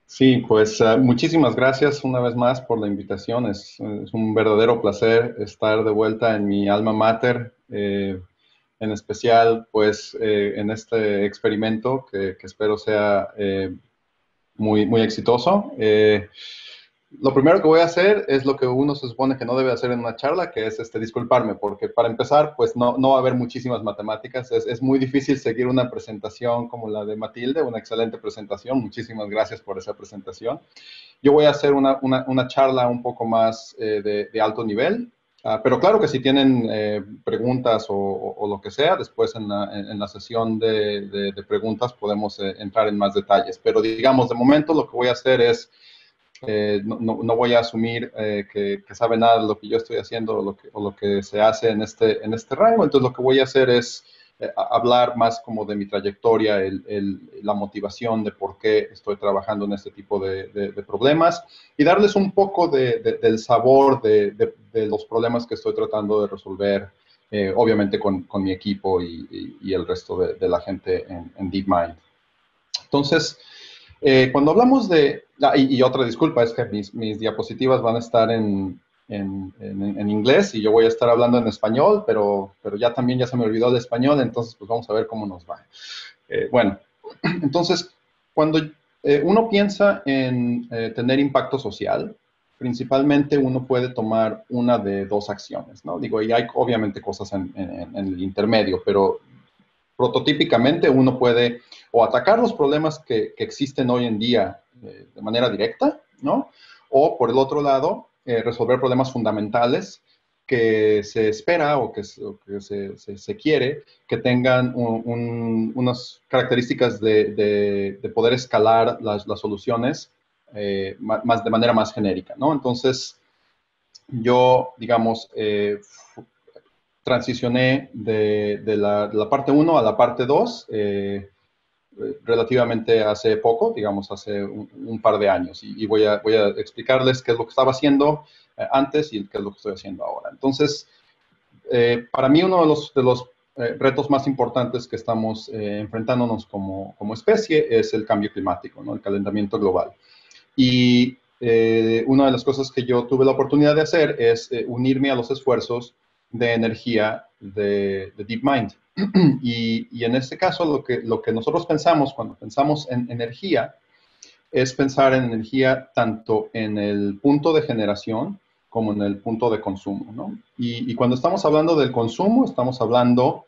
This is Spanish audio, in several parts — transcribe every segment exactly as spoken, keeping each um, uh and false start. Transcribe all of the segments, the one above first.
Sí, pues uh, muchísimas gracias una vez más por la invitación. Es, es un verdadero placer estar de vuelta en mi alma mater, eh, en especial pues eh, en este experimento que, que espero sea eh, muy, muy exitoso. Eh, lo primero que voy a hacer es lo que uno se supone que no debe hacer en una charla, que es este, disculparme, porque para empezar, pues no, no va a haber muchísimas matemáticas. Es, es muy difícil seguir una presentación como la de Matilde, una excelente presentación. Muchísimas gracias por esa presentación. Yo voy a hacer una, una, una charla un poco más eh, de, de, alto nivel, uh, pero claro que si tienen eh, preguntas o, o, o, lo que sea, después en la, en, en la sesión de, de, de preguntas podemos eh, entrar en más detalles. Pero digamos, de momento lo que voy a hacer es, eh, no, no, no, voy a asumir eh, que, que sabe nada de lo que yo estoy haciendo o lo que, o lo que se hace en este, en este rango. Entonces lo que voy a hacer es eh, hablar más como de mi trayectoria, el, el, la motivación de por qué estoy trabajando en este tipo de, de, de problemas y darles un poco de, de, del sabor de, de, los problemas que estoy tratando de resolver, eh, obviamente con, con, mi equipo y, y, y el resto de, de la gente en, en DeepMind. Entonces, eh, cuando hablamos de, ah, y, y, otra disculpa, es que mis, mis diapositivas van a estar en, en, en, en, inglés y yo voy a estar hablando en español, pero, pero ya también ya se me olvidó el español, entonces pues vamos a ver cómo nos va. Eh, bueno, entonces, cuando eh, uno piensa en eh, tener impacto social, principalmente uno puede tomar una de dos acciones, ¿no? Digo, y hay obviamente cosas en, en, en el intermedio, pero prototípicamente uno puede o atacar los problemas que, que existen hoy en día eh, de manera directa, ¿no? O por el otro lado, eh, resolver problemas fundamentales que se espera o que, o que se, se, se, quiere que tengan un, un, unas características de, de, de, poder escalar las, las soluciones eh, más, de manera más genérica, ¿no? Entonces, yo, digamos, eh, transicioné de, de, la, de, la, parte uno a la parte dos eh, relativamente hace poco, digamos hace un, un par de años, y, y voy, a, voy, a, explicarles qué es lo que estaba haciendo eh, antes y qué es lo que estoy haciendo ahora. Entonces, eh, para mí uno de los, de los eh, retos más importantes que estamos eh, enfrentándonos como, como especie es el cambio climático, ¿no? El calentamiento global. Y eh, una de las cosas que yo tuve la oportunidad de hacer es eh, unirme a los esfuerzos de energía de, de DeepMind. y, y en este caso, lo que, lo que nosotros pensamos cuando pensamos en energía es pensar en energía tanto en el punto de generación como en el punto de consumo, ¿no? Y, y cuando estamos hablando del consumo, estamos hablando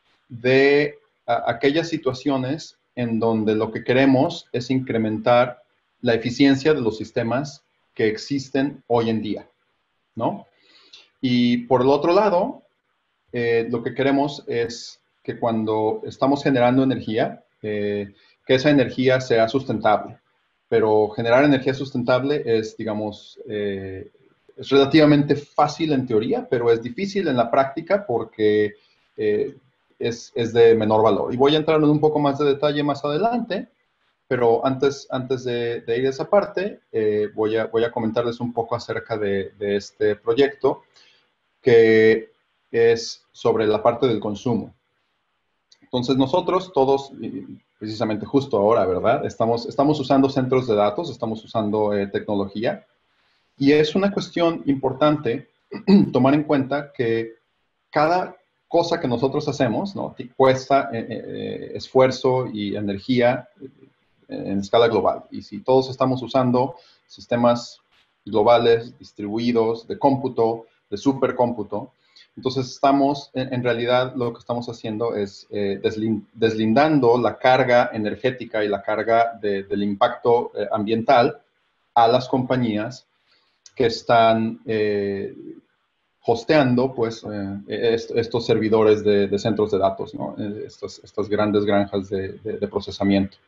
de a, aquellas situaciones en donde lo que queremos es incrementar la eficiencia de los sistemas que existen hoy en día, ¿no? Y por el otro lado, eh, lo que queremos es que cuando estamos generando energía, eh, que esa energía sea sustentable. Pero generar energía sustentable es, digamos, eh, es relativamente fácil en teoría, pero es difícil en la práctica porque eh, es, es, de menor valor. Y voy a entrar en un poco más de detalle más adelante, pero antes, antes de, de ir a esa parte, eh, voy, a, voy a comentarles un poco acerca de, de este proyecto que es sobre la parte del consumo. Entonces nosotros todos, precisamente justo ahora, ¿verdad? Estamos, estamos usando centros de datos, estamos usando eh, tecnología y es una cuestión importante tomar en cuenta que cada cosa que nosotros hacemos, ¿no? Cuesta eh, eh, esfuerzo y energía en escala global. Y si todos estamos usando sistemas globales, distribuidos, de cómputo, de supercómputo, entonces estamos, en, en realidad lo que estamos haciendo es eh, deslin, deslindando la carga energética y la carga de, del impacto eh, ambiental a las compañías que están eh, hosteando pues, eh, est estos servidores de, de, centros de datos, ¿no? Estas, estas grandes granjas de, de, de procesamiento.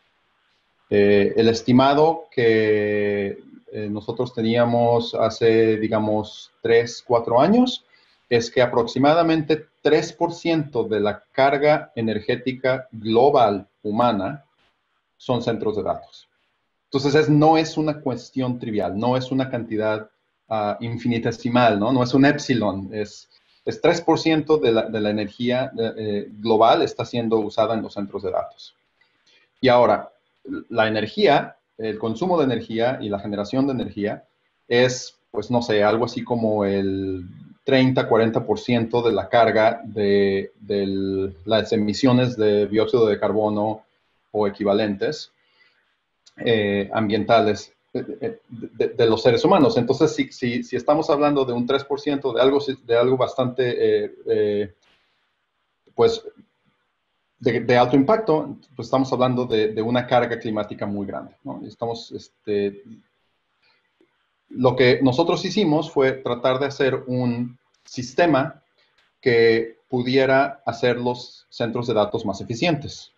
Eh, el estimado que eh, nosotros teníamos hace, digamos, tres, cuatro años, es que aproximadamente tres por ciento de la carga energética global humana son centros de datos. Entonces, es, no es una cuestión trivial, no es una cantidad uh, infinitesimal, ¿no? No es un epsilon, es, es tres por ciento de la, de la energía eh, global está siendo usada en los centros de datos. Y ahora, la energía el consumo de energía y la generación de energía es, pues no sé, algo así como el treinta a cuarenta por ciento de la carga de, de las emisiones de dióxido de carbono o equivalentes eh, ambientales de, de, de, los seres humanos. Entonces, si, si, si estamos hablando de un tres por ciento de algo, de algo bastante, eh, eh, pues, de, de, alto impacto, pues estamos hablando de, de una carga climática muy grande, ¿no? Estamos, este, lo que nosotros hicimos fue tratar de hacer un sistema que pudiera hacer los centros de datos más eficientes.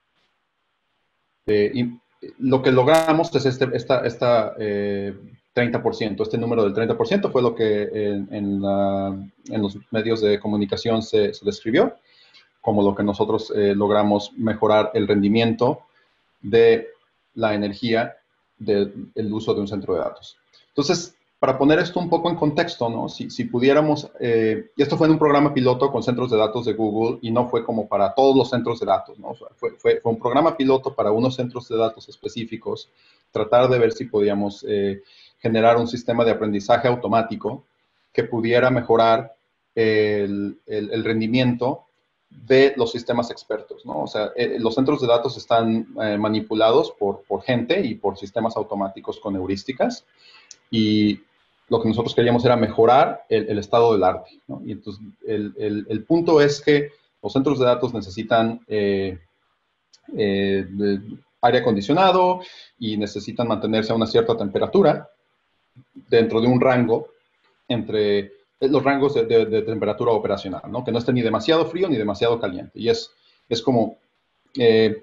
Eh, y lo que logramos es este esta, esta, eh, treinta por ciento, este número del treinta por ciento fue lo que en, en, la, en los medios de comunicación se, se describió como lo que nosotros eh, logramos mejorar el rendimiento de la energía del de, uso de un centro de datos. Entonces, para poner esto un poco en contexto, ¿no? Si, si pudiéramos, eh, y esto fue en un programa piloto con centros de datos de Google y no fue como para todos los centros de datos, ¿no? O sea, fue, fue, fue un programa piloto para unos centros de datos específicos, tratar de ver si podíamos eh, generar un sistema de aprendizaje automático que pudiera mejorar el, el, el rendimiento de los sistemas expertos, ¿no? O sea, eh, los centros de datos están eh, manipulados por, por gente y por sistemas automáticos con heurísticas y lo que nosotros queríamos era mejorar el, el estado del arte, ¿no? Y entonces el, el, el, punto es que los centros de datos necesitan eh, eh, aire acondicionado y necesitan mantenerse a una cierta temperatura dentro de un rango entre los rangos de, de, de temperatura operacional, ¿no? Que no esté ni demasiado frío ni demasiado caliente. Y es, es como, eh,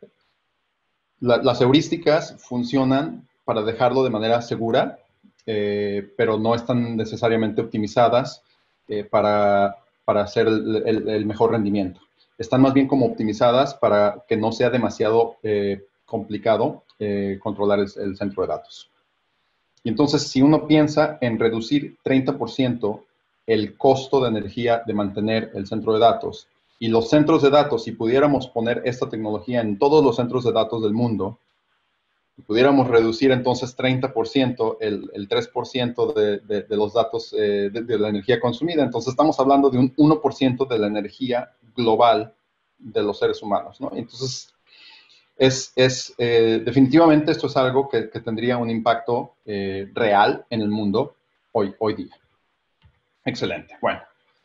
la, las heurísticas funcionan para dejarlo de manera segura, eh, pero no están necesariamente optimizadas eh, para, para hacer el, el, el mejor rendimiento. Están más bien como optimizadas para que no sea demasiado eh, complicado eh, controlar el, el centro de datos. Y entonces, si uno piensa en reducir treinta por ciento el costo de energía de mantener el centro de datos, y los centros de datos, si pudiéramos poner esta tecnología en todos los centros de datos del mundo, y pudiéramos reducir entonces treinta por ciento, el, el tres por ciento de, de, de los datos, eh, de, de la energía consumida, entonces estamos hablando de un uno por ciento de la energía global de los seres humanos, ¿no? Entonces, Es, es eh, definitivamente esto es algo que, que tendría un impacto eh, real en el mundo hoy, hoy día. Excelente. Bueno,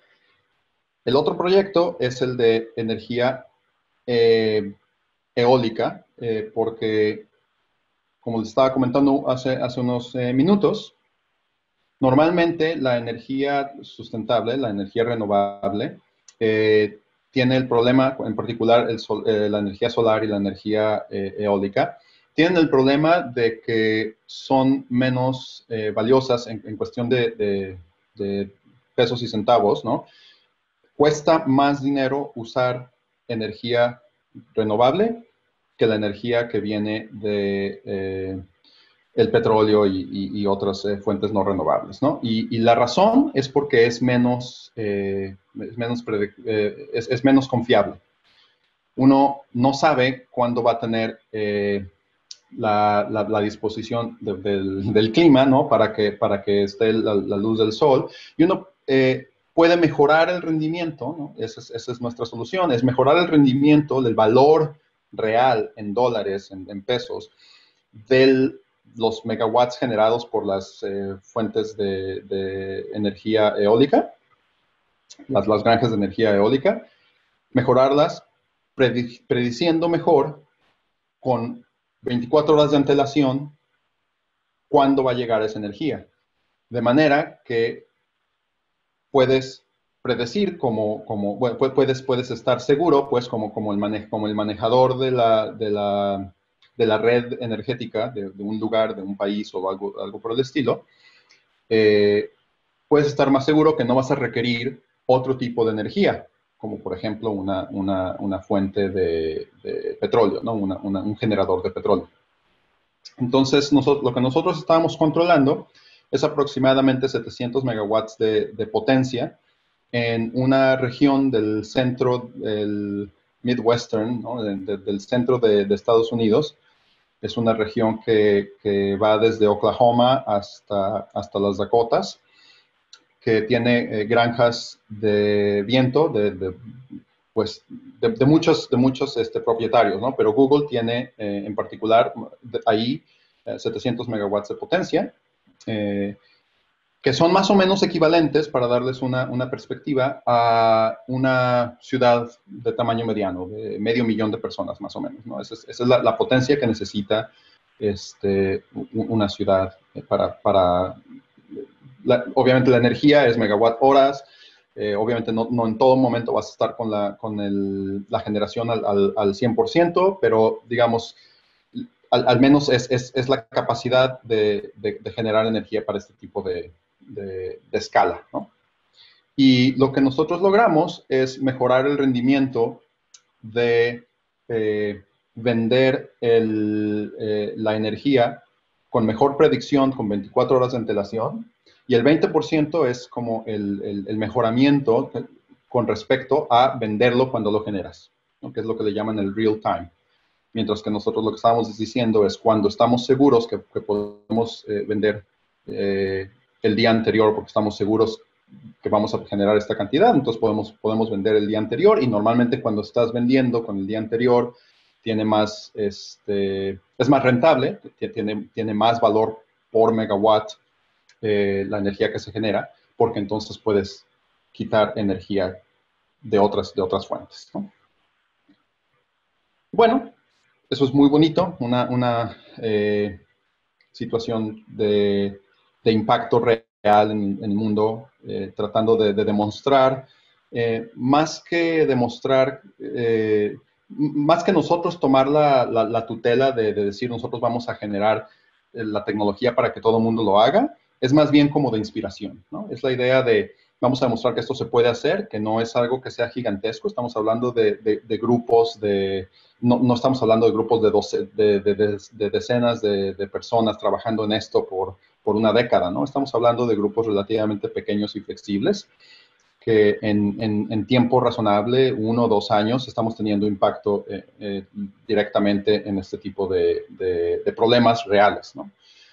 el otro proyecto es el de energía eh, eólica, eh, porque, como les estaba comentando hace, hace unos eh, minutos, normalmente la energía sustentable, la energía renovable, eh, tiene el problema, en particular el sol, eh, la energía solar y la energía eh, eólica, tienen el problema de que son menos eh, valiosas en, en cuestión de, de, de pesos y centavos, ¿no? Cuesta más dinero usar energía renovable que la energía que viene de eh, el petróleo y, y, y otras eh, fuentes no renovables, ¿no? Y, y, la razón es porque es menos, eh, es, menos eh, es, es, menos confiable. Uno no sabe cuándo va a tener eh, la, la, la, disposición de, del, del clima, ¿no? Para que, para que esté la, la luz del sol. Y uno eh, puede mejorar el rendimiento, ¿no? Esa es, esa es nuestra solución, es mejorar el rendimiento del valor real en dólares, en, en pesos, del los megawatts generados por las eh, fuentes de, de, energía eólica, las, las granjas de energía eólica, mejorarlas predic prediciendo mejor con veinticuatro horas de antelación cuándo va a llegar esa energía. De manera que puedes predecir como, como bueno, puedes, puedes estar seguro, pues como, como, el, mane como el manejador de la, de la de la red energética de, de, un lugar, de un país o algo, algo por el estilo, eh, puedes estar más seguro que no vas a requerir otro tipo de energía, como por ejemplo una, una, una fuente de, de petróleo, ¿no? una, una, un generador de petróleo. Entonces, nosotros, lo que nosotros estábamos controlando es aproximadamente setecientos megawatts de, de potencia en una región del centro, del Midwestern, ¿no? de, de, del centro de, de Estados Unidos, Es una región que, que va desde Oklahoma hasta, hasta las Dakotas, que tiene eh, granjas de viento, de, de pues, de, de, muchos, de muchos este, propietarios, ¿no? Pero Google tiene eh, en particular de, ahí eh, setecientos megawatts de potencia, eh, que son más o menos equivalentes, para darles una, una perspectiva, a una ciudad de tamaño mediano, de medio millón de personas más o menos, ¿no? Esa es, esa es la, la potencia que necesita este, una ciudad para, para la, obviamente la energía es megawatt horas. Eh, obviamente no, no en todo momento vas a estar con la, con el, la generación al, al, al cien por ciento, pero digamos, al, al menos es, es, es, la capacidad de, de, de, generar energía para este tipo de, de, de escala, ¿no? Y lo que nosotros logramos es mejorar el rendimiento de eh, vender el, eh, la energía con mejor predicción, con veinticuatro horas de antelación, y el veinte por ciento es como el, el, el mejoramiento con respecto a venderlo cuando lo generas, ¿no? Que es lo que le llaman el real time. Mientras que nosotros lo que estamos diciendo es cuando estamos seguros que, que podemos eh, vender eh, el día anterior, porque estamos seguros que vamos a generar esta cantidad, entonces podemos, podemos vender el día anterior, y normalmente cuando estás vendiendo con el día anterior, tiene más, este, es más rentable, tiene, tiene más valor por megawatt eh, la energía que se genera, porque entonces puedes quitar energía de otras, de otras fuentes, ¿no? Bueno, eso es muy bonito, una, una eh, situación de, de impacto real en, en el mundo, eh, tratando de, de demostrar, eh, más que demostrar, eh, más que nosotros tomar la, la, la tutela de, de decir nosotros vamos a generar la tecnología para que todo el mundo lo haga, es más bien como de inspiración, ¿no? Es la idea de vamos a demostrar que esto se puede hacer, que no es algo que sea gigantesco, estamos hablando de, de, de grupos, de, no, no estamos hablando de grupos de, doce, de, de, de, de decenas de, de personas trabajando en esto por, por una década, ¿no? Estamos hablando de grupos relativamente pequeños y flexibles, que en, en, en tiempo razonable, uno o dos años, estamos teniendo impacto eh, eh, directamente en este tipo de, de, de problemas reales, ¿no?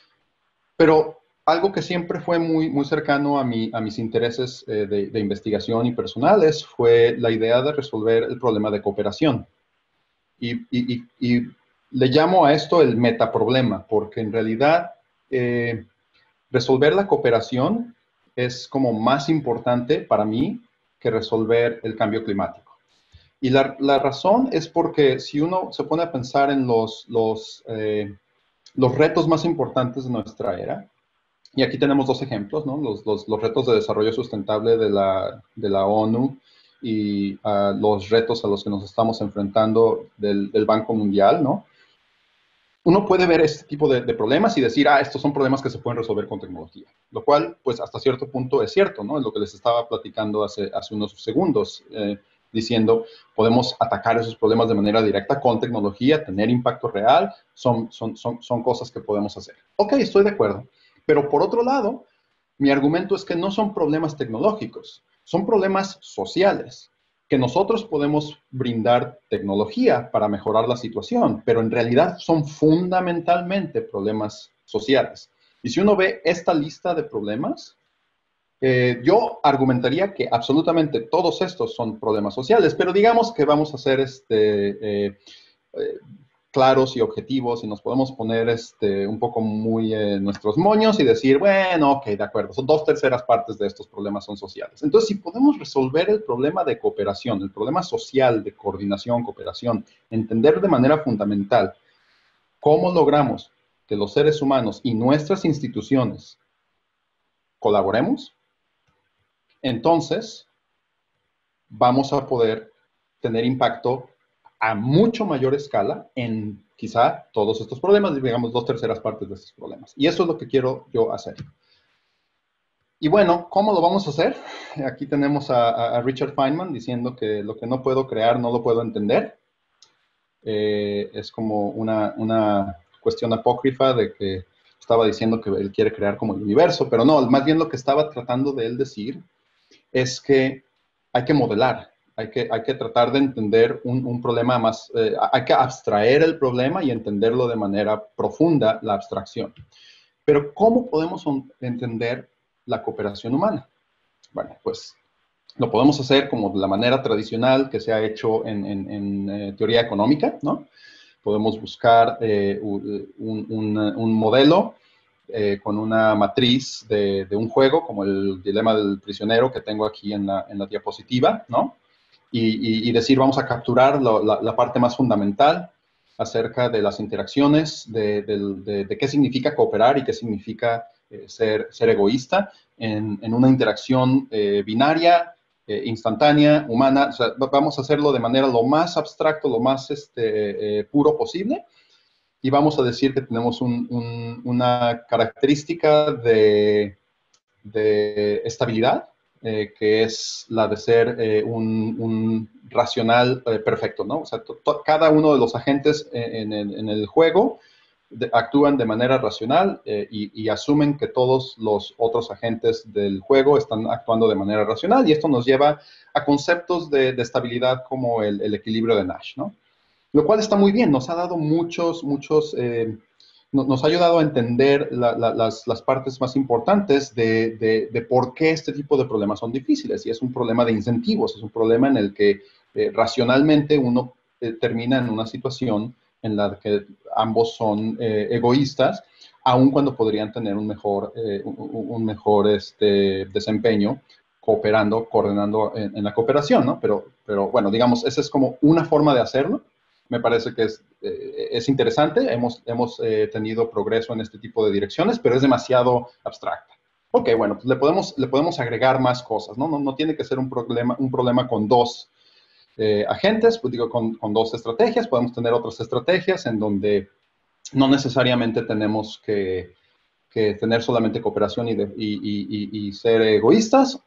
Pero algo que siempre fue muy, muy cercano a, mi, a mis intereses eh, de, de investigación y personales fue la idea de resolver el problema de cooperación. Y, y, y, y le llamo a esto el metaproblema, porque en realidad eh, resolver la cooperación es como más importante para mí que resolver el cambio climático. Y la, la razón es porque si uno se pone a pensar en los, los, eh, los retos más importantes de nuestra era, y aquí tenemos dos ejemplos, ¿no? Los, los, los retos de desarrollo sustentable de la, de la ONU y uh, los retos a los que nos estamos enfrentando del, del Banco Mundial, ¿no? Uno puede ver este tipo de, de problemas y decir, ah, estos son problemas que se pueden resolver con tecnología. Lo cual, pues, hasta cierto punto es cierto, ¿no? Es lo que les estaba platicando hace, hace unos segundos, eh, diciendo, podemos atacar esos problemas de manera directa con tecnología, tener impacto real, son, son, son, son cosas que podemos hacer. Ok, estoy de acuerdo. Pero por otro lado, mi argumento es que no son problemas tecnológicos, son problemas sociales, que nosotros podemos brindar tecnología para mejorar la situación, pero en realidad son fundamentalmente problemas sociales. Y si uno ve esta lista de problemas, eh, yo argumentaría que absolutamente todos estos son problemas sociales, pero digamos que vamos a hacer este... Eh, eh, claros y objetivos y nos podemos poner este, un poco muy en eh, nuestros moños y decir, bueno, ok, de acuerdo, son dos terceras partes de estos problemas son sociales. Entonces, si podemos resolver el problema de cooperación, el problema social de coordinación, cooperación, entender de manera fundamental cómo logramos que los seres humanos y nuestras instituciones colaboremos, entonces vamos a poder tener impacto a mucho mayor escala en quizá todos estos problemas, digamos dos terceras partes de estos problemas. Y eso es lo que quiero yo hacer. Y bueno, ¿cómo lo vamos a hacer? Aquí tenemos a, a Richard Feynman diciendo que lo que no puedo crear no lo puedo entender. Eh, es como una, una cuestión apócrifa de que estaba diciendo que él quiere crear como el universo, pero no, más bien lo que estaba tratando de él decir es que hay que modelar. Hay que, hay que tratar de entender un, un problema más, eh, hay que abstraer el problema y entenderlo de manera profunda, la abstracción. Pero ¿cómo podemos entender la cooperación humana? Bueno, pues lo podemos hacer como de la manera tradicional que se ha hecho en, en, en eh, teoría económica, ¿no? Podemos buscar eh, un, un, un, modelo eh, con una matriz de, de, un juego, como el dilema del prisionero que tengo aquí en la, en la diapositiva, ¿no? Y, y, y decir, vamos a capturar lo, la, la parte más fundamental acerca de las interacciones, de, de, de, de qué significa cooperar y qué significa eh, ser, ser egoísta en, en una interacción eh, binaria, eh, instantánea, humana. O sea, vamos a hacerlo de manera lo más abstracto, lo más este, eh, puro posible. Y vamos a decir que tenemos un, un, una característica de, de estabilidad, eh, que es la de ser eh, un, un, racional eh, perfecto, ¿no? O sea, cada uno de los agentes en, en, en el juego de, actúan de manera racional eh, y, y asumen que todos los otros agentes del juego están actuando de manera racional, y esto nos lleva a conceptos de, de estabilidad como el, el equilibrio de Nash, ¿no? Lo cual está muy bien, nos ha dado muchos, muchos... Eh, nos ha ayudado a entender la, la, las, las partes más importantes de, de, de por qué este tipo de problemas son difíciles. Y es un problema de incentivos, es un problema en el que eh, racionalmente uno eh, termina en una situación en la que ambos son eh, egoístas, aun cuando podrían tener un mejor, eh, un, un mejor este, desempeño cooperando, coordinando en, en la cooperación, ¿no? Pero, pero bueno, digamos, esa es como una forma de hacerlo. Me parece que es, eh, es interesante, hemos, hemos eh, tenido progreso en este tipo de direcciones, pero es demasiado abstracta. Ok, bueno, pues le podemos, le podemos agregar más cosas, ¿no? No, no tiene que ser un problema, un problema con dos eh, agentes, pues digo, con, con dos estrategias. Podemos tener otras estrategias en donde no necesariamente tenemos que, que tener solamente cooperación y, de, y, y, y ser egoístas.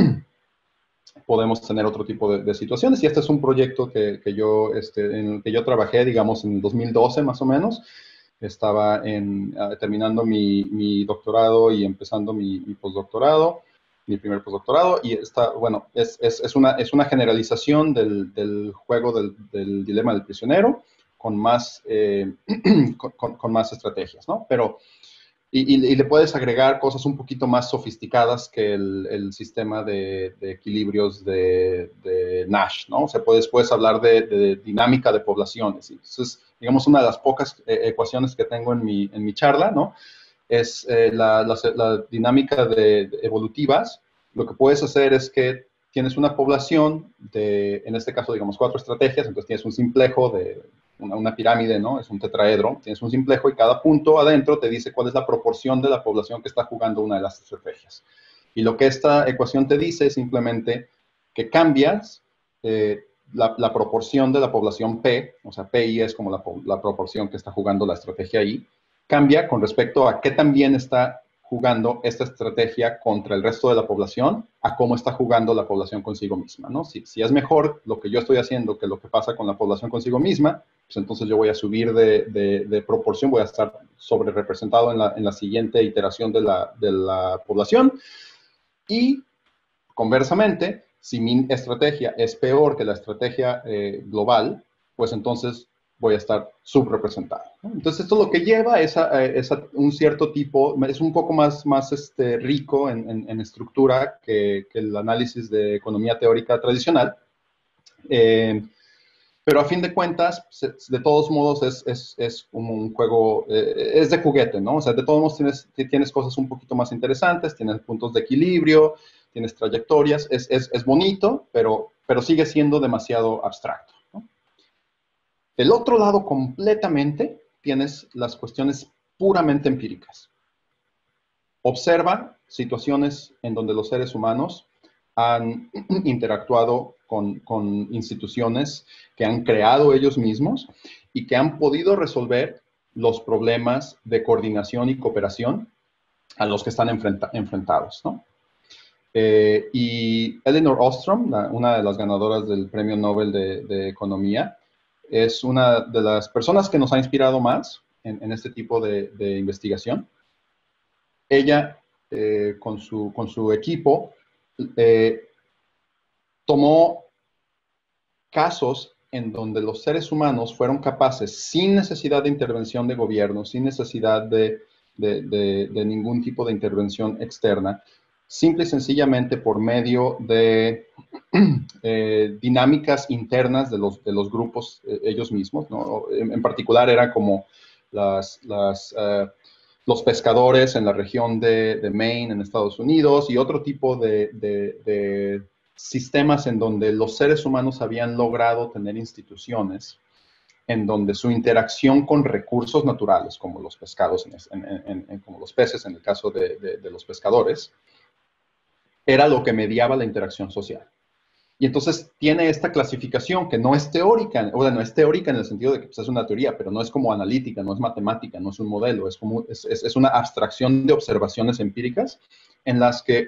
Podemos tener otro tipo de, de situaciones, y este es un proyecto que, que yo, este, en el que yo trabajé, digamos, en dos mil doce más o menos. Estaba en, uh, terminando mi, mi, doctorado y empezando mi, mi postdoctorado, mi primer postdoctorado, y está, bueno, es, es, es, una, es una generalización del, del juego del, del dilema del prisionero con más, eh, con, con, con más estrategias, ¿no? Pero Y, y, y le puedes agregar cosas un poquito más sofisticadas que el, el sistema de, de equilibrios de, de Nash, ¿no? O sea, puedes, puedes hablar de, de dinámica de poblaciones. Entonces, digamos, una de las pocas eh, ecuaciones que tengo en mi, en mi charla, ¿no? Es eh, la, la, la, dinámica de, de evolutivas. Lo que puedes hacer es que tienes una población de, en este caso, digamos, cuatro estrategias. Entonces tienes un simplejo de una, una pirámide, ¿no? Es un tetraedro. Tienes un simplejo y cada punto adentro te dice cuál es la proporción de la población que está jugando una de las estrategias. Y lo que esta ecuación te dice es simplemente que cambias eh, la, la proporción de la población P, o sea, P I es como la, la proporción que está jugando la estrategia I, cambia con respecto a qué tan bien está jugando esta estrategia contra el resto de la población, a cómo está jugando la población consigo misma, ¿no? Si, si es mejor lo que yo estoy haciendo que lo que pasa con la población consigo misma, pues entonces yo voy a subir de, de, de proporción, voy a estar sobre representado en la, en la siguiente iteración de la, de la población. Y conversamente, si mi estrategia es peor que la estrategia eh, global, pues entonces voy a estar subrepresentado, ¿no? Entonces, esto lo que lleva es a, es a un cierto tipo, es un poco más, más este, rico en, en, en estructura que, que, el análisis de economía teórica tradicional. Eh, pero a fin de cuentas, de todos modos, es, es, es como un juego, eh, es de juguete, ¿no? O sea, de todos modos tienes, tienes cosas un poquito más interesantes, tienes puntos de equilibrio, tienes trayectorias, es, es, es bonito, pero, pero sigue siendo demasiado abstracto, ¿no? Del otro lado, completamente, tienes las cuestiones puramente empíricas. Observa situaciones en donde los seres humanos han interactuado con, con instituciones que han creado ellos mismos y que han podido resolver los problemas de coordinación y cooperación a los que están enfrenta enfrentados, ¿no? Eh, y Elinor Ostrom, la, una de las ganadoras del Premio Nobel de, de Economía, es una de las personas que nos ha inspirado más en, en este tipo de, de investigación. Ella, eh, con, su, con su equipo, eh, tomó casos en donde los seres humanos fueron capaces, sin necesidad de intervención de gobierno, sin necesidad de, de, de, de ningún tipo de intervención externa, simple y sencillamente por medio de eh, dinámicas internas de los, de los grupos eh, ellos mismos, ¿no? En, en particular era como las, las, uh, los pescadores en la región de, de Maine, en Estados Unidos, y otro tipo de, de, de sistemas en donde los seres humanos habían logrado tener instituciones en donde su interacción con recursos naturales, como los pescados, en, en, en, como los peces, en el caso de, de, de los pescadores, era lo que mediaba la interacción social. Y entonces tiene esta clasificación que no es teórica, o sea, no es teórica en el sentido de que pues, es una teoría, pero no es como analítica, no es matemática, no es un modelo, es, como, es, es, es una abstracción de observaciones empíricas en las que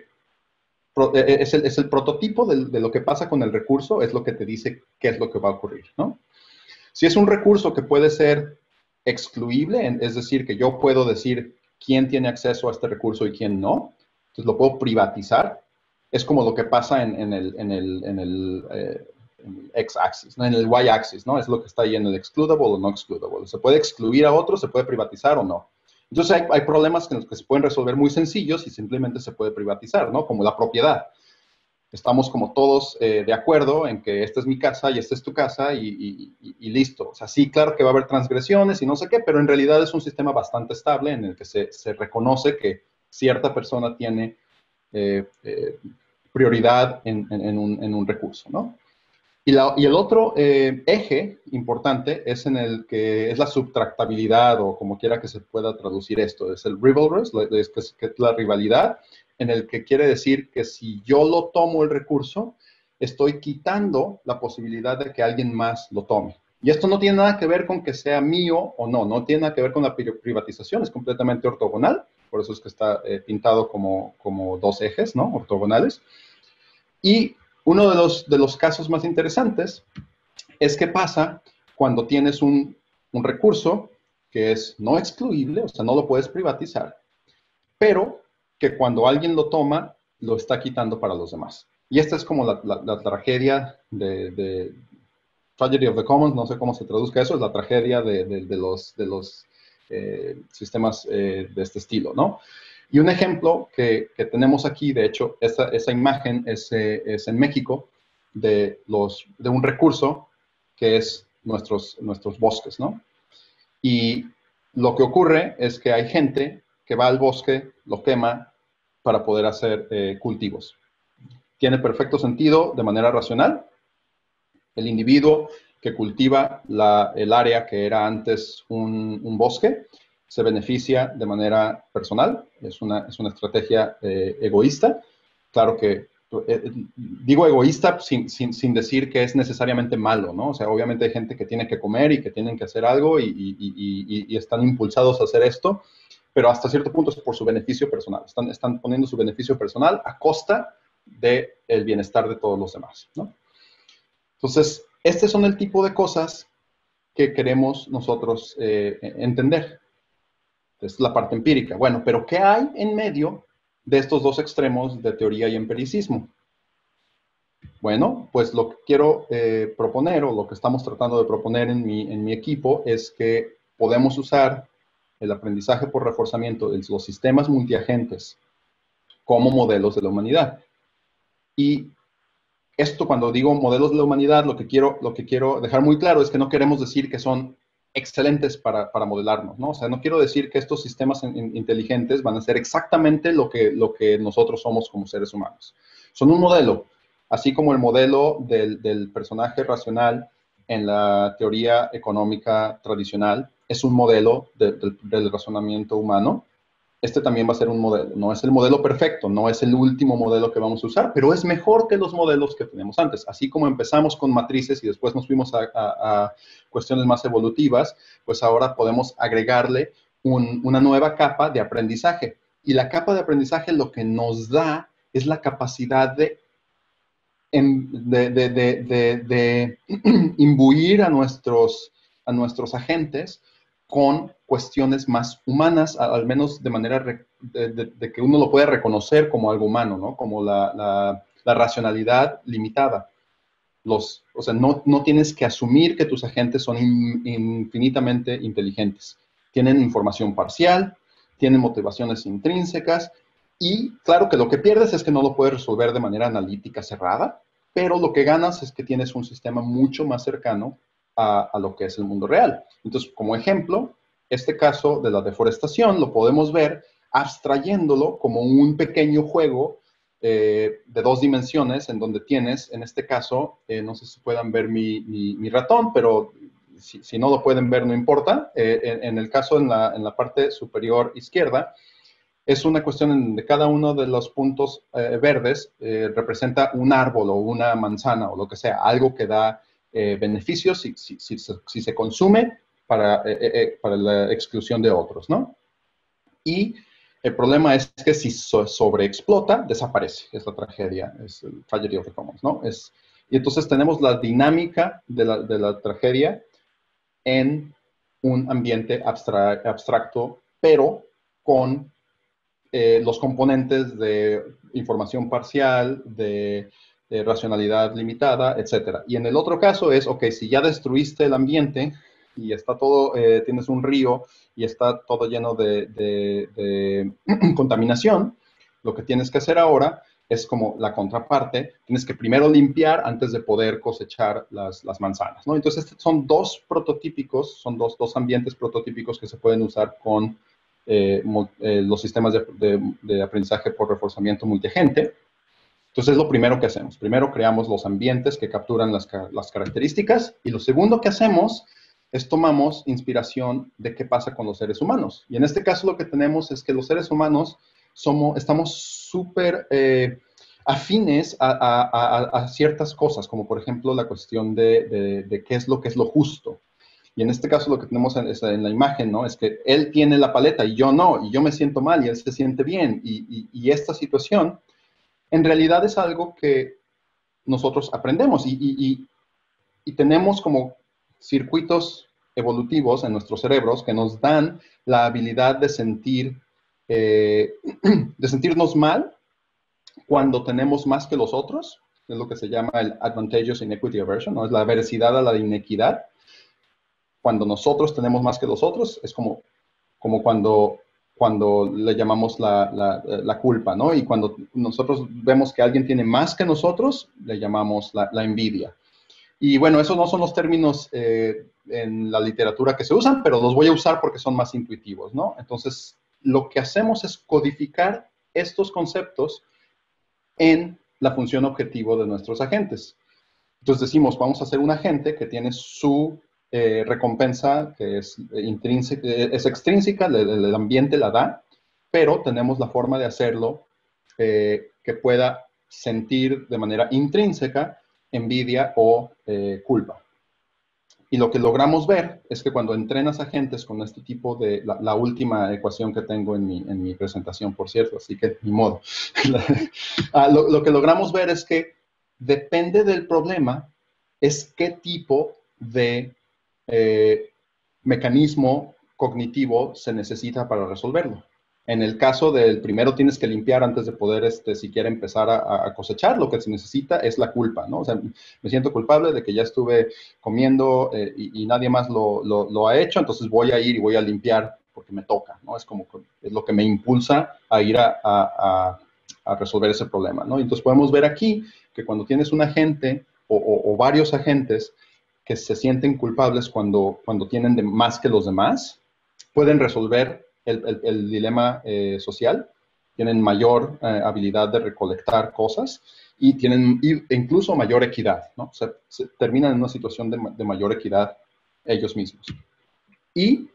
es el, es el prototipo de, de lo que pasa con el recurso, es lo que te dice qué es lo que va a ocurrir, ¿no? Si es un recurso que puede ser excluible, es decir, que yo puedo decir quién tiene acceso a este recurso y quién no, entonces lo puedo privatizar. Es como lo que pasa en, en el, en el, en el, eh, en el X-axis, ¿no? En el Y-axis, ¿no? Es lo que está ahí en el excludable o no excludable. Se puede excluir a otro, se puede privatizar o no. Entonces hay, hay problemas en los que se pueden resolver muy sencillos y simplemente se puede privatizar, ¿no? Como la propiedad. Estamos como todos eh, de acuerdo en que esta es mi casa y esta es tu casa y, y, y, y listo. O sea, sí, claro que va a haber transgresiones y no sé qué, pero en realidad es un sistema bastante estable en el que se, se reconoce que cierta persona tiene Eh, eh, prioridad en, en, en, un, en, un, recurso, ¿no? Y, la, y el otro eh, eje importante es en el que es la subtractabilidad, o como quiera que se pueda traducir esto, es el rivalrous, es, que es, que es la rivalidad, en el que quiere decir que si yo lo tomo el recurso, estoy quitando la posibilidad de que alguien más lo tome. Y esto no tiene nada que ver con que sea mío o no, no tiene nada que ver con la privatización, es completamente ortogonal. Por eso es que está eh, pintado como, como dos ejes, ¿no? Ortogonales. Y uno de los, de los casos más interesantes es qué pasa cuando tienes un, un recurso que es no excluible, o sea, no lo puedes privatizar, pero que cuando alguien lo toma, lo está quitando para los demás. Y esta es como la, la, la tragedia de, de Tragedy of the Commons, no sé cómo se traduzca eso, es la tragedia de, de, de los, de los eh, sistemas eh, de este estilo, ¿no? Y un ejemplo que, que tenemos aquí, de hecho, esa, esa imagen es, eh, es en México, de, los, de un recurso que es nuestros, nuestros bosques, ¿no? Y lo que ocurre es que hay gente que va al bosque, lo quema para poder hacer eh, cultivos. Tiene perfecto sentido de manera racional. El individuo que cultiva la, el área que era antes un, un bosque se beneficia de manera personal, es una, es una estrategia eh, egoísta. Claro que eh, digo egoísta sin, sin, sin decir que es necesariamente malo, ¿no? O sea, obviamente hay gente que tiene que comer y que tienen que hacer algo y, y, y, y están impulsados a hacer esto, pero hasta cierto punto es por su beneficio personal. Están, están poniendo su beneficio personal a costa del bienestar de todos los demás, ¿no? Entonces, este son el tipo de cosas que queremos nosotros eh, entender. Es la parte empírica. Bueno, pero ¿qué hay en medio de estos dos extremos de teoría y empiricismo? Bueno, pues lo que quiero eh, proponer, o lo que estamos tratando de proponer en mi, en mi equipo, es que podemos usar el aprendizaje por reforzamiento de los sistemas multiagentes como modelos de la humanidad. Y esto, cuando digo modelos de la humanidad, lo que quiero, lo que quiero dejar muy claro es que no queremos decir que son excelentes para, para modelarnos, ¿no? O sea, no quiero decir que estos sistemas in, in, inteligentes van a ser exactamente lo que, lo que nosotros somos como seres humanos. Son un modelo, así como el modelo del, del personaje racional en la teoría económica tradicional es un modelo de, de, del razonamiento humano. Este también va a ser un modelo. No es el modelo perfecto, no es el último modelo que vamos a usar, pero es mejor que los modelos que teníamos antes. Así como empezamos con matrices y después nos fuimos a, a, a cuestiones más evolutivas, pues ahora podemos agregarle un, una nueva capa de aprendizaje. Y la capa de aprendizaje lo que nos da es la capacidad de, de, de, de, de, de imbuir a nuestros, a nuestros agentes con cuestiones más humanas, al menos de manera de, de, de que uno lo pueda reconocer como algo humano, ¿no? Como la, la, la racionalidad limitada. los, o sea, no, no tienes que asumir que tus agentes son in, infinitamente inteligentes. Tienen información parcial, tienen motivaciones intrínsecas y claro que lo que pierdes es que no lo puedes resolver de manera analítica cerrada, pero lo que ganas es que tienes un sistema mucho más cercano a, a lo que es el mundo real. Entonces, como ejemplo, este caso de la deforestación lo podemos ver abstrayéndolo como un pequeño juego eh, de dos dimensiones en donde tienes, en este caso, eh, no sé si puedan ver mi, mi, mi ratón, pero si, si, no lo pueden ver no importa. Eh, en, en el caso en la, en la parte superior izquierda, es una cuestión en donde cada uno de los puntos eh, verdes eh, representa un árbol o una manzana o lo que sea, algo que da eh, beneficios si, si, si, si se consume para, eh, eh, para la exclusión de otros, ¿no? Y el problema es que si so sobreexplota, desaparece. Es la tragedia, es el tragedy of the commons, ¿no? Es, y entonces tenemos la dinámica de la, de la tragedia en un ambiente abstra abstracto, pero con eh, los componentes de información parcial, de, de racionalidad limitada, etcétera. Y en el otro caso es, ok, si ya destruiste el ambiente y está todo, eh, tienes un río y está todo lleno de, de, de contaminación, lo que tienes que hacer ahora es como la contraparte, tienes que primero limpiar antes de poder cosechar las, las manzanas, ¿no? Entonces, estos son dos prototípicos, son dos, dos ambientes prototípicos que se pueden usar con eh, eh, los sistemas de, de, de aprendizaje por reforzamiento multiagente. Entonces, es lo primero que hacemos. Primero creamos los ambientes que capturan las, las características y lo segundo que hacemos es tomamos inspiración de qué pasa con los seres humanos. Y en este caso lo que tenemos es que los seres humanos somos, estamos súper eh, afines a, a, a, a ciertas cosas, como por ejemplo la cuestión de, de, de qué es lo que es lo justo. Y en este caso lo que tenemos en, en la imagen, ¿no? Es que él tiene la paleta y yo no, y yo me siento mal y él se siente bien. Y, y, y esta situación en realidad es algo que nosotros aprendemos y, y, y, y tenemos como circuitos evolutivos en nuestros cerebros que nos dan la habilidad de sentir, eh, de sentirnos mal cuando tenemos más que los otros. Es lo que se llama el advantageous inequity aversion, ¿no? Es la adversidad a la inequidad. Cuando nosotros tenemos más que los otros, es como, como cuando, cuando le llamamos la, la, la culpa, ¿no? Y cuando nosotros vemos que alguien tiene más que nosotros, le llamamos la, la envidia. Y bueno, esos no son los términos eh, en la literatura que se usan, pero los voy a usar porque son más intuitivos, ¿no? Entonces, lo que hacemos es codificar estos conceptos en la función objetivo de nuestros agentes. Entonces decimos, vamos a hacer un agente que tiene su eh, recompensa, que es, intrínseca, es extrínseca, el, el ambiente la da, pero tenemos la forma de hacerlo eh, que pueda sentir de manera intrínseca envidia o eh, culpa. Y lo que logramos ver es que cuando entrenas agentes con este tipo de, la, la última ecuación que tengo en mi, en mi presentación, por cierto, así que ni modo. ah, lo, lo que logramos ver es que depende del problema, es qué tipo de eh, mecanismo cognitivo se necesita para resolverlo. En el caso del primero tienes que limpiar antes de poder este, siquiera empezar a, a cosechar. Lo que se necesita es la culpa, ¿no? O sea, me siento culpable de que ya estuve comiendo eh, y, y nadie más lo, lo, lo ha hecho, entonces voy a ir y voy a limpiar porque me toca, ¿no? Es como es lo que me impulsa a ir a, a, a resolver ese problema, ¿no? Entonces podemos ver aquí que cuando tienes un agente o, o, o varios agentes que se sienten culpables cuando, cuando tienen de más que los demás, pueden resolver el, el, el dilema eh, social, tienen mayor eh, habilidad de recolectar cosas y tienen incluso mayor equidad, ¿no? O sea, se terminan en una situación de, de mayor equidad ellos mismos. Y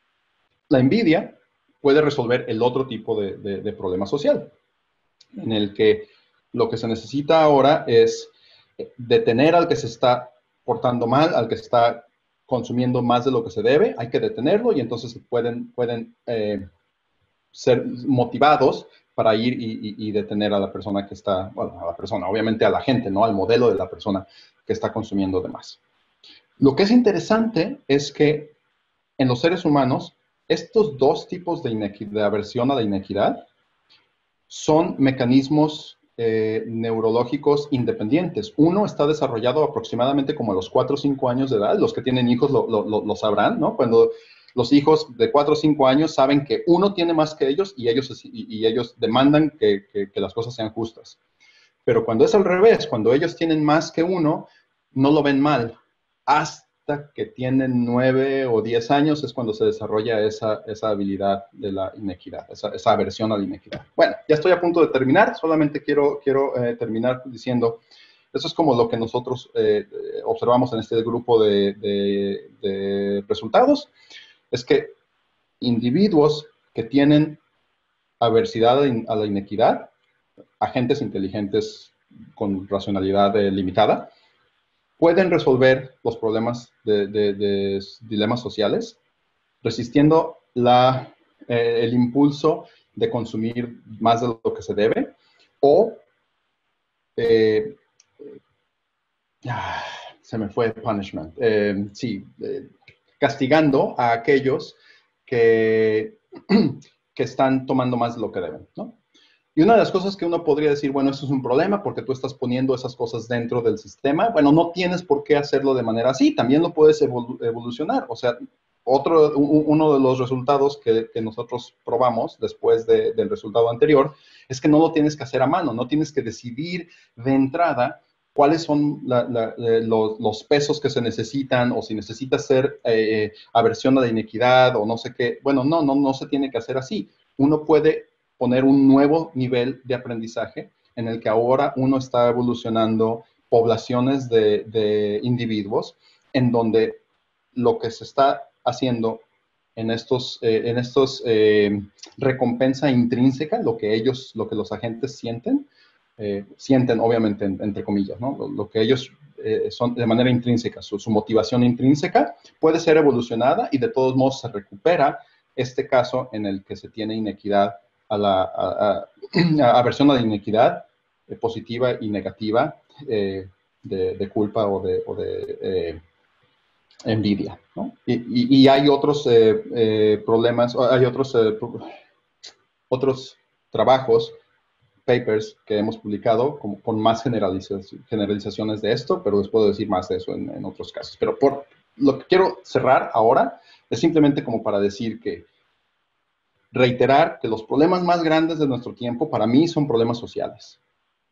la envidia puede resolver el otro tipo de, de, de problema social, en el que lo que se necesita ahora es detener al que se está portando mal, al que está consumiendo más de lo que se debe, hay que detenerlo y entonces pueden, pueden eh, ser motivados para ir y, y, y detener a la persona que está, bueno, a la persona, obviamente a la gente, ¿no? Al modelo de la persona que está consumiendo de más. Lo que es interesante es que en los seres humanos, estos dos tipos de, inequidad, de aversión a la inequidad son mecanismos eh, neurológicos independientes. Uno está desarrollado aproximadamente como a los cuatro o cinco años de edad. Los que tienen hijos lo, lo, lo, lo sabrán, ¿no? Cuando los hijos de cuatro o cinco años saben que uno tiene más que ellos y ellos, y, y ellos demandan que, que, que las cosas sean justas. Pero cuando es al revés, cuando ellos tienen más que uno, no lo ven mal. Hasta que tienen nueve o diez años es cuando se desarrolla esa, esa habilidad de la inequidad, esa, esa aversión a la inequidad. Bueno, ya estoy a punto de terminar, solamente quiero, quiero eh, terminar diciendo, eso es como lo que nosotros eh, observamos en este grupo de, de, de resultados, es que individuos que tienen aversidad a la inequidad, agentes inteligentes con racionalidad eh, limitada, pueden resolver los problemas de, de, de dilemas sociales resistiendo la, eh, el impulso de consumir más de lo que se debe o eh, ah, se me fue punishment, eh, sí, eh, castigando a aquellos que, que están tomando más de lo que deben, ¿no? Y una de las cosas que uno podría decir, bueno, eso es un problema porque tú estás poniendo esas cosas dentro del sistema. Bueno, no tienes por qué hacerlo de manera así, también lo puedes evolu evolucionar. O sea, otro, uno de los resultados que, que nosotros probamos después de, del resultado anterior es que no lo tienes que hacer a mano, no tienes que decidir de entrada cuáles son la, la, los, los pesos que se necesitan o si necesitas hacer eh, aversión a la inequidad o no sé qué. Bueno, no, no, no se tiene que hacer así. Uno puede poner un nuevo nivel de aprendizaje en el que ahora uno está evolucionando poblaciones de, de individuos en donde lo que se está haciendo en estos, eh, en estos eh, recompensa intrínseca, lo que ellos, lo que los agentes sienten, eh, sienten obviamente en, entre comillas, ¿no? Lo, lo que ellos eh, son de manera intrínseca, su, su motivación intrínseca puede ser evolucionada y de todos modos se recupera este caso en el que se tiene inequidad a la a, a, a aversión a la inequidad eh, positiva y negativa eh, de, de, culpa o de, o de eh, envidia, ¿no? Y, y, y, hay otros eh, eh, problemas, hay otros, eh, otros trabajos, papers que hemos publicado como, con más generalizaciones, generalizaciones de esto, pero les puedo decir más de eso en, en otros casos. Pero por lo que quiero cerrar ahora es simplemente como para decir que reiterar que los problemas más grandes de nuestro tiempo para mí son problemas sociales.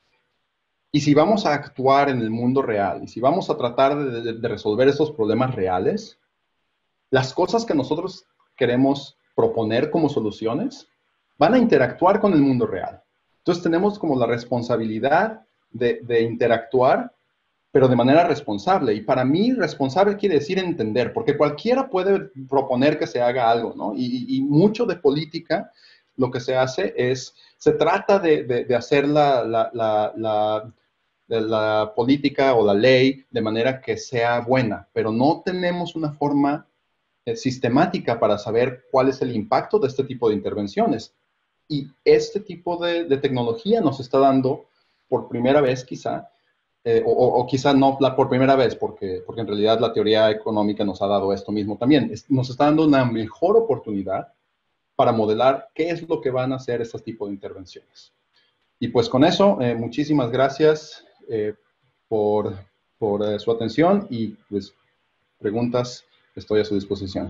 Y si vamos a actuar en el mundo real, y si vamos a tratar de, de, de resolver esos problemas reales, las cosas que nosotros queremos proponer como soluciones van a interactuar con el mundo real. Entonces tenemos como la responsabilidad de, de interactuar, pero de manera responsable. Y para mí, responsable quiere decir entender, porque cualquiera puede proponer que se haga algo, ¿no? Y, y mucho de política, lo que se hace es, se trata de, de, de hacer la, la, la, la, la política o la ley de manera que sea buena, pero no tenemos una forma eh, sistemática para saber cuál es el impacto de este tipo de intervenciones. Y este tipo de, de tecnología nos está dando, por primera vez quizá, Eh, o, o quizá no la por primera vez, porque, porque en realidad la teoría económica nos ha dado esto mismo también. Es, nos está dando una mejor oportunidad para modelar qué es lo que van a hacer estos tipos de intervenciones. Y pues con eso, eh, muchísimas gracias eh, por, por eh, su atención y pues preguntas, estoy a su disposición.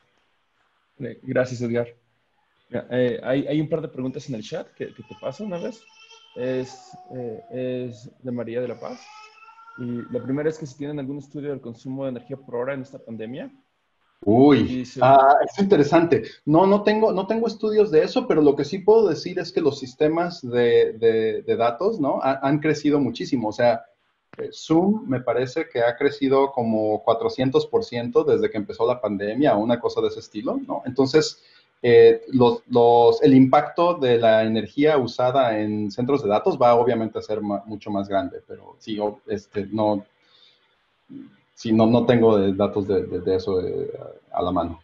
Gracias, Edgar. Eh, hay, hay un par de preguntas en el chat que, que te paso una vez. Es, eh, es de María de la Paz. Y la primera es que si tienen algún estudio del consumo de energía por hora en esta pandemia. Uy, ah, es interesante. No, no tengo, no tengo estudios de eso, pero lo que sí puedo decir es que los sistemas de, de, de datos, ¿no? Ha, han crecido muchísimo. O sea, eh, Zoom me parece que ha crecido como cuatrocientos por ciento desde que empezó la pandemia o una cosa de ese estilo, ¿no? Entonces, eh, los, los, el impacto de la energía usada en centros de datos va obviamente a ser ma, mucho más grande, pero sí, este, no... Sí, no, no tengo datos de, de, de eso de, a la mano.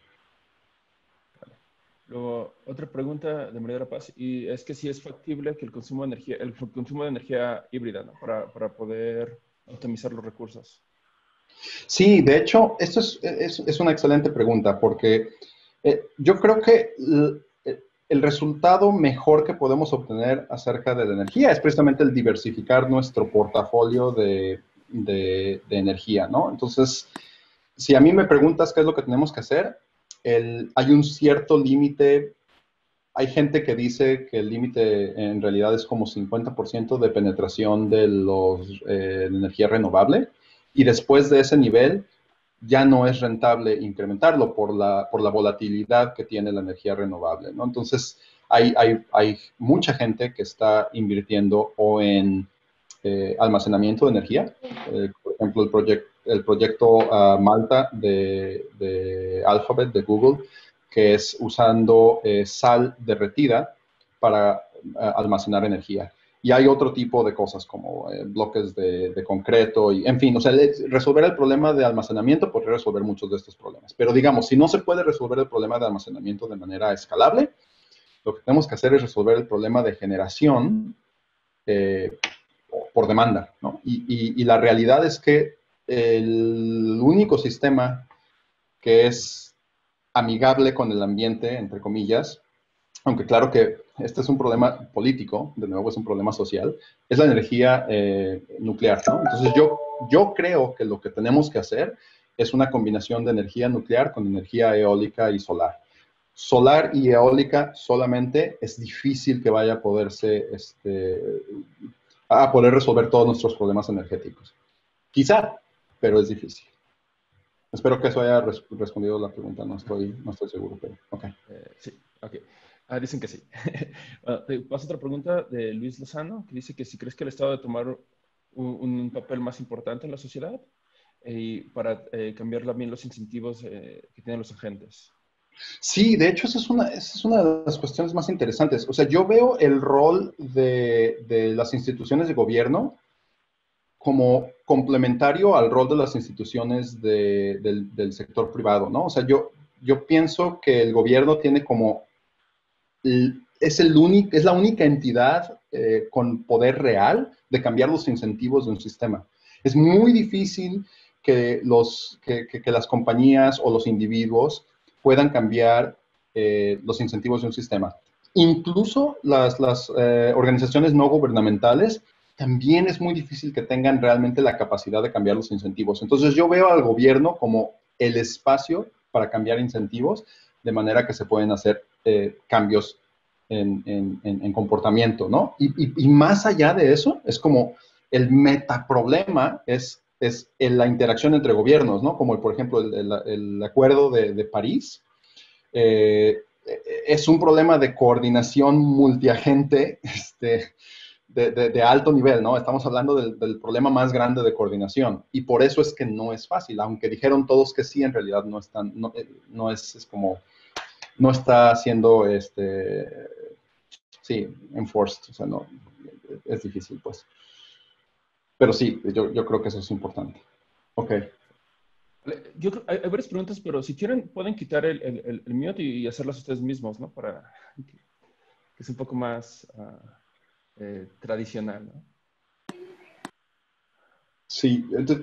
Luego, otra pregunta de María de la Paz, y es que si es factible que el consumo de energía, el consumo de energía híbrida, ¿no? para, para poder optimizar los recursos. Sí, de hecho, esto es, es, es una excelente pregunta, porque eh, yo creo que el resultado mejor que podemos obtener acerca de la energía es precisamente el diversificar nuestro portafolio de, de, de energía, ¿no? Entonces, si a mí me preguntas qué es lo que tenemos que hacer, el, hay un cierto límite. Hay gente que dice que el límite en realidad es como cincuenta por ciento de penetración de los, eh, energía renovable, y después de ese nivel ya no es rentable incrementarlo por la, por la volatilidad que tiene la energía renovable, ¿no? Entonces, hay, hay, hay mucha gente que está invirtiendo o en eh, almacenamiento de energía. Eh, por ejemplo, el, proyec el proyecto uh, Malta de, de Alphabet, de Google, que es usando eh, sal derretida para uh, almacenar energía. Y hay otro tipo de cosas como eh, bloques de, de concreto y, en fin, o sea, resolver el problema de almacenamiento podría resolver muchos de estos problemas. Pero digamos, si no se puede resolver el problema de almacenamiento de manera escalable, lo que tenemos que hacer es resolver el problema de generación eh, por demanda, ¿no? Y, y, y la realidad es que el único sistema que es amigable con el ambiente, entre comillas, aunque claro que este es un problema político, de nuevo es un problema social, es la energía eh, nuclear, ¿no? Entonces yo, yo creo que lo que tenemos que hacer es una combinación de energía nuclear con energía eólica y solar. Solar y eólica solamente es difícil que vaya a poderse, este, a poder resolver todos nuestros problemas energéticos. Quizá, pero es difícil. Espero que eso haya res respondido la pregunta, no estoy, no estoy seguro, pero ok. Eh, sí, ok. Ah, dicen que sí. Bueno, te paso otra pregunta de Luis Lozano, que dice que si crees que el Estado debe tomar un, un papel más importante en la sociedad eh, para eh, cambiar también los incentivos eh, que tienen los agentes. Sí, de hecho, esa es una, esa es una de las cuestiones más interesantes. O sea, yo veo el rol de, de las instituciones de gobierno como complementario al rol de las instituciones de, del, del sector privado, ¿no? O sea, yo, yo pienso que el gobierno tiene como, es, el único, es la única entidad eh, con poder real de cambiar los incentivos de un sistema. Es muy difícil que, los, que, que, que las compañías o los individuos puedan cambiar eh, los incentivos de un sistema. Incluso las, las eh, organizaciones no gubernamentales también es muy difícil que tengan realmente la capacidad de cambiar los incentivos. Entonces yo veo al gobierno como el espacio para cambiar incentivos, de manera que se pueden hacer eh, cambios en, en, en, comportamiento, ¿no? Y, y, y más allá de eso, es como el metaproblema es, es la interacción entre gobiernos, ¿no? Como, el, por ejemplo, el, el, el Acuerdo de, de París. Eh, es un problema de coordinación multiagente, este, de, de, de, alto nivel, ¿no? Estamos hablando del, del problema más grande de coordinación, y por eso es que no es fácil, aunque dijeron todos que sí, en realidad no están, no, no es, es como, no está siendo, este, sí, enforced, o sea, no, es difícil, pues. Pero sí, yo, yo creo que eso es importante. Ok. Yo creo, hay, hay varias preguntas, pero si quieren, pueden quitar el, el, el mute y hacerlas ustedes mismos, ¿no? Para que, que es un poco más uh, eh, tradicional, ¿no? Sí, entonces,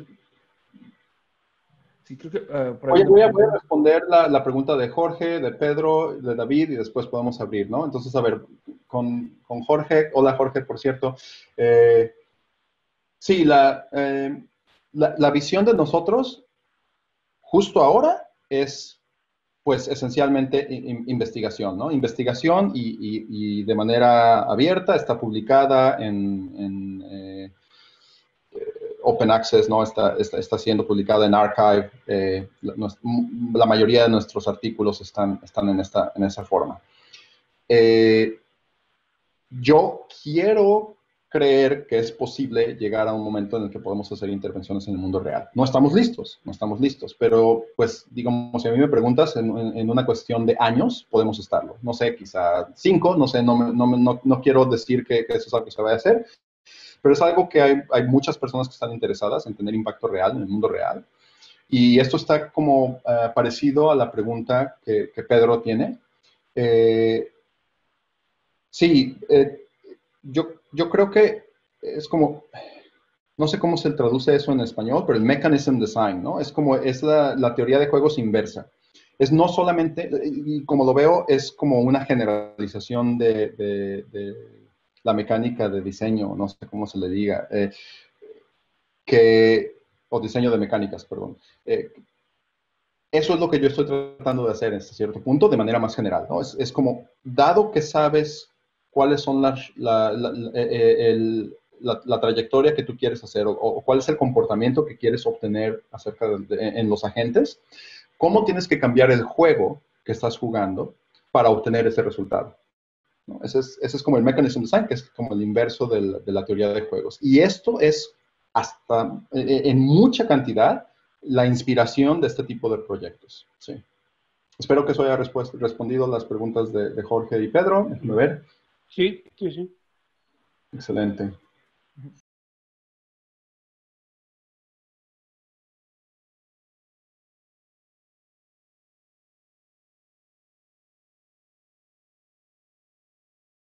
sí, creo que uh, por voy, ahí voy, a, voy a responder la, la pregunta de Jorge, de Pedro, de David, y después podemos abrir, ¿no? Entonces, a ver, con, con Jorge, hola Jorge, por cierto. Eh, sí, la, eh, la, la visión de nosotros justo ahora es, pues, esencialmente in, investigación, ¿no? Investigación y, y, y, de manera abierta, está publicada en, en eh, Open Access, ¿no? Está, está, está siendo publicada en Archive. Eh, la, la mayoría de nuestros artículos están, están en, esta, en esa forma. Eh, yo quiero creer que es posible llegar a un momento en el que podemos hacer intervenciones en el mundo real. No estamos listos, no estamos listos, pero pues digamos, si a mí me preguntas, en, en, en una cuestión de años podemos estarlo. No sé, quizá cinco, no sé, no, no, no, no quiero decir que, que eso es algo que se vaya a hacer, pero es algo que hay, hay muchas personas que están interesadas en tener impacto real en el mundo real. Y esto está como uh, parecido a la pregunta que, que Pedro tiene. Eh, sí, eh, yo, yo creo que es como, no sé cómo se traduce eso en español, pero el mechanism design, ¿no? Es como, es la, la teoría de juegos inversa. es no solamente, y como lo veo, es como una generalización de, de, de la mecánica de diseño, no sé cómo se le diga, eh, que, o diseño de mecánicas, perdón. Eh, eso es lo que yo estoy tratando de hacer en este cierto punto, de manera más general, ¿no? Es, es como, dado que sabes cuáles son las, la, la, la, eh, el, la, la, trayectoria que tú quieres hacer o, o, cuál es el comportamiento que quieres obtener acerca de, de, en los agentes, cómo tienes que cambiar el juego que estás jugando para obtener ese resultado, ¿no? Ese es, ese es como el mechanism design, que es como el inverso del, de la teoría de juegos. Y esto es hasta en mucha cantidad la inspiración de este tipo de proyectos. Sí. Espero que eso haya respondido las preguntas de, de Jorge y Pedro. Déjenme ver. Sí, sí, sí. Excelente.